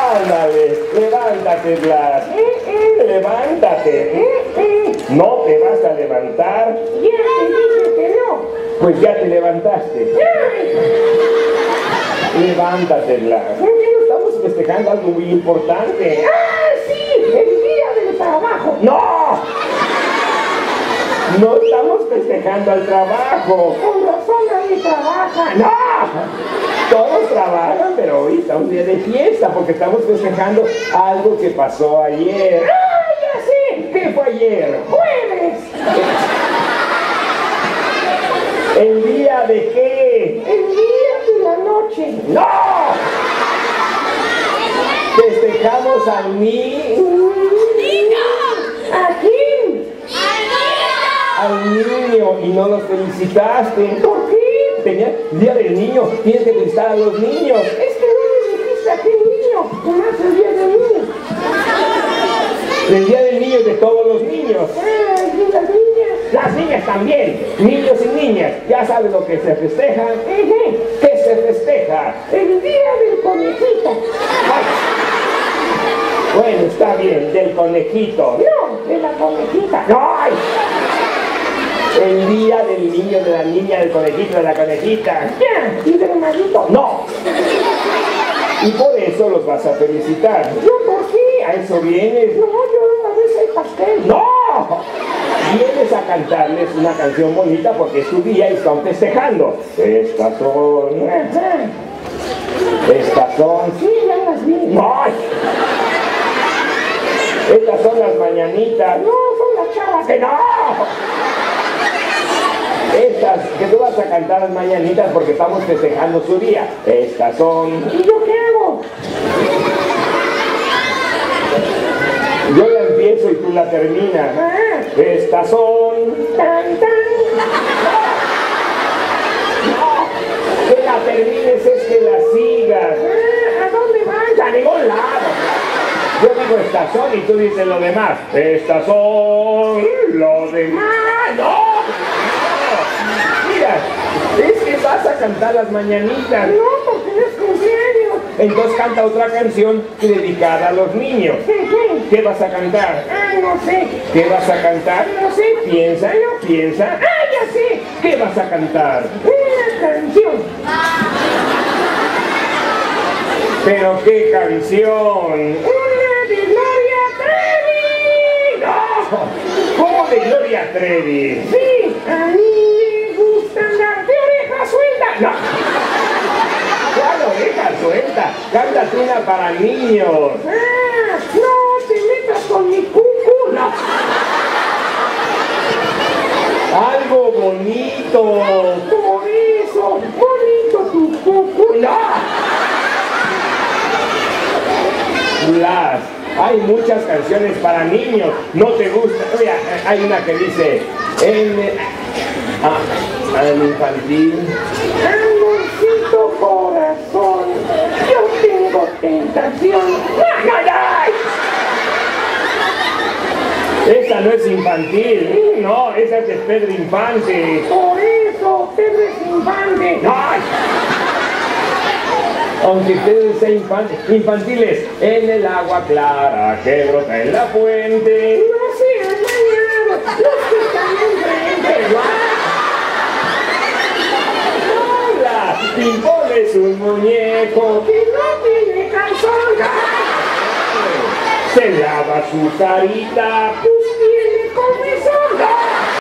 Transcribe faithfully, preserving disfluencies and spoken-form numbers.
Ándale, levántate, Blas. Levántate. No te vas a levantar. Ya te dije que no. Pues ya te levantaste. Levántate, Blas. Estamos festejando algo muy importante. ¡Ah, sí! ¡El día del trabajo! ¡No! No estamos festejando al trabajo. Con razón nadie trabaja. ¡No! Todos trabajan, pero hoy está un día de fiesta porque estamos festejando algo que pasó ayer. ¡Ah, ya sé! ¿Qué fue ayer? ¡Jueves! ¿El día de qué? ¡El día de la noche! ¡No! Festejamos al niño. ¿A quién? Al niño y no los felicitaste. ¿Por qué? Tenía día del niño, tienes que felicitar a los niños. Es que no me dijiste a qué niño. Nomás el día del niño. El día del niño es de todos los niños. Ah, el día de las niñas. Las niñas también, niños y niñas. Ya sabes lo que se festeja. Ejé. ¿Qué se festeja? El día del conejito. Ay. Bueno, está bien, del conejito. No, de la conejita. ¡Ay! El día del niño, de la niña, del conejito, de la conejita. Ya, y del malito. ¡No! Y por eso los vas a felicitar. ¿Yo por qué? ¿A eso vienes? No, yo a veces el pastel. ¡No! Vienes a cantarles una canción bonita porque es tu día y están festejando. Estas son... Ajá. Estas son... Sí, ya las vi. ¡Ay! Estas son las mañanitas. No, son las chavas. ¡Que no! Estas, que tú vas a cantar las mañanitas porque estamos festejando su día. Estas son... ¿Y yo qué hago? Yo la empiezo y tú la terminas. Ah, Estas son... tan, tan. No, que la termines es que la sigas. Ah, ¿a dónde van? A ningún lado. Yo digo estas son y tú dices lo demás. Estas son... Lo demás. ¡No! Mira, es que vas a cantar las mañanitas. No, porque no es cumpleaños. Entonces canta otra canción dedicada a los niños. ¿Qué, qué? ¿Qué vas a cantar? Ah, no sé. ¿Qué vas a cantar? No sé. Piensa, no piensa. Ah, ya sé. ¿Qué vas a cantar? Una canción. ¿Pero qué canción? Una de Gloria Trevi. ¡No! ¿Cómo de Gloria Trevi? Sí, a mí me gusta andar de oreja suelta. ¡No! ¿Cuál oreja suelta? Cántate una para niños. Ah, no te metas con mi cucu. ¡No! Algo bonito. Por eso, bonito tu cucu. ¡No! Blas, hay muchas canciones para niños. No te gusta. Oye, hay una que dice en ah, en infantil. Amorcito corazón, yo tengo tentación. ¡Ay, ay, ay! Esa no es infantil. No, esa es de Pedro Infante. Por eso, Pedro es infante. ¡Ay! Aunque ustedes sean infan- infantiles, en el agua clara que brota en la fuente. No seas dañado, los que están enfrente. ¡Hola! Pimpón es un muñeco Que no tiene calzón. se lava su carita. Pues tiene como